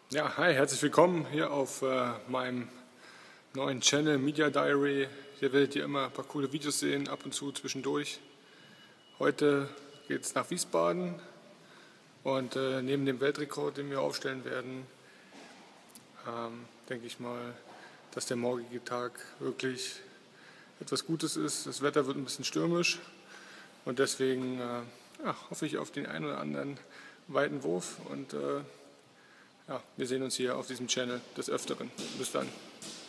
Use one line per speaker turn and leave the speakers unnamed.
Ja, hi, herzlich willkommen hier auf meinem neuen Channel Media Diary. Hier werdet ihr immer ein paar coole Videos sehen, ab und zu zwischendurch. Heute geht es nach Wiesbaden und neben dem Weltrekord, den wir aufstellen werden, denke ich mal, dass der morgige Tag wirklich etwas Gutes ist. Das Wetter wird ein bisschen stürmisch und deswegen hoffe ich auf den einen oder anderen weiten Wurf und ja, wir sehen uns hier auf diesem Channel des Öfteren. Bis dann.